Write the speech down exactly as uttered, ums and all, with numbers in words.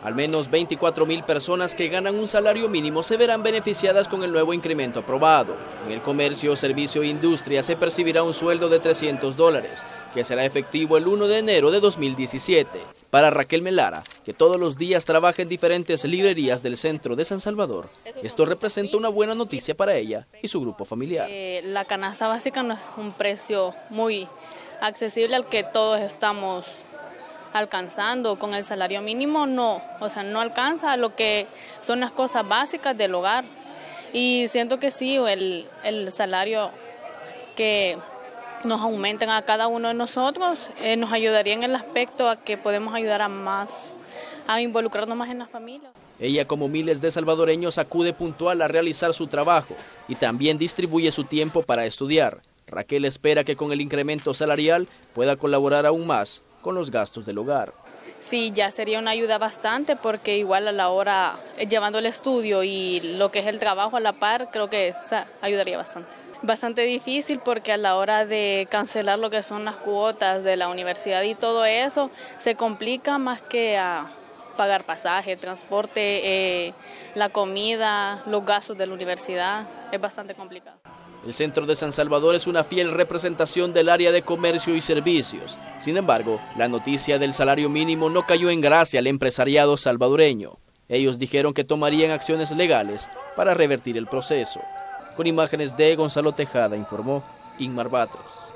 Al menos veinticuatro mil personas que ganan un salario mínimo se verán beneficiadas con el nuevo incremento aprobado. En el comercio, servicio e industria se percibirá un sueldo de trescientos dólares, que será efectivo el primero de enero de dos mil diecisiete. Para Raquel Melara, que todos los días trabaja en diferentes librerías del centro de San Salvador, esto representa una buena noticia para ella y su grupo familiar. Eh, la canasta básica no es un precio muy accesible al que todos estamos alcanzando. Con el salario mínimo no, o sea, no alcanza a lo que son las cosas básicas del hogar. Y siento que sí, el, el salario que nos aumenten a cada uno de nosotros eh, nos ayudaría en el aspecto a que podemos ayudar a más, a involucrarnos más en la familia. Ella, como miles de salvadoreños, acude puntual a realizar su trabajo y también distribuye su tiempo para estudiar. Raquel espera que con el incremento salarial pueda colaborar aún más con los gastos del hogar. Sí, ya sería una ayuda bastante, porque igual a la hora, llevando el estudio y lo que es el trabajo a la par, creo que esa ayudaría bastante. Bastante difícil, porque a la hora de cancelar lo que son las cuotas de la universidad y todo eso, se complica más que a pagar pasaje, transporte, eh, la comida, los gastos de la universidad, es bastante complicado. El centro de San Salvador es una fiel representación del área de comercio y servicios. Sin embargo, la noticia del salario mínimo no cayó en gracia al empresariado salvadoreño. Ellos dijeron que tomarían acciones legales para revertir el proceso. Con imágenes de Gonzalo Tejada, informó Inmar Batres.